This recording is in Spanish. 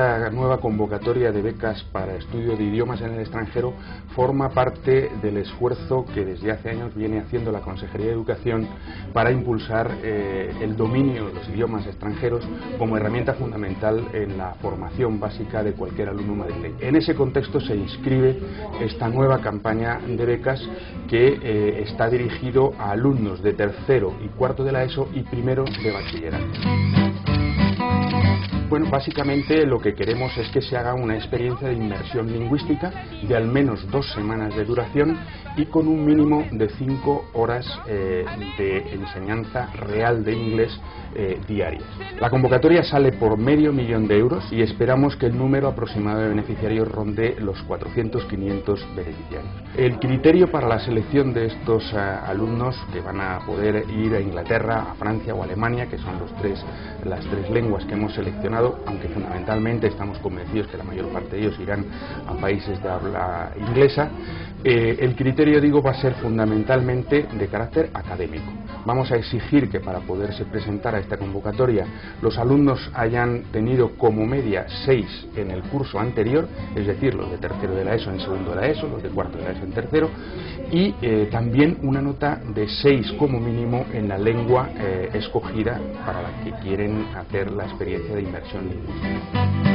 Esta nueva convocatoria de becas para estudio de idiomas en el extranjero forma parte del esfuerzo que desde hace años viene haciendo la Consejería de Educación para impulsar el dominio de los idiomas extranjeros como herramienta fundamental en la formación básica de cualquier alumno madrileño. En ese contexto se inscribe esta nueva campaña de becas que está dirigido a alumnos de tercero y cuarto de la ESO y primero de bachillerato. Bueno, básicamente lo que queremos es que se haga una experiencia de inmersión lingüística de al menos 2 semanas de duración y con un mínimo de 5 horas de enseñanza real de inglés diarias. La convocatoria sale por $500.000 euros y esperamos que el número aproximado de beneficiarios ronde los 400-500 beneficiarios. El criterio para la selección de estos alumnos que van a poder ir a Inglaterra, a Francia o a Alemania, que son las tres lenguas que hemos seleccionado, aunque fundamentalmente estamos convencidos que la mayor parte de ellos irán a países de habla inglesa, el criterio, digo, va a ser fundamentalmente de carácter académico. Vamos a exigir que para poderse presentar a esta convocatoria los alumnos hayan tenido como media 6 en el curso anterior, es decir, los de tercero de la ESO en segundo de la ESO, los de cuarto de la ESO en tercero, y también una nota de 6 como mínimo en la lengua escogida para la que quieren hacer la experiencia de inmersión lingüística.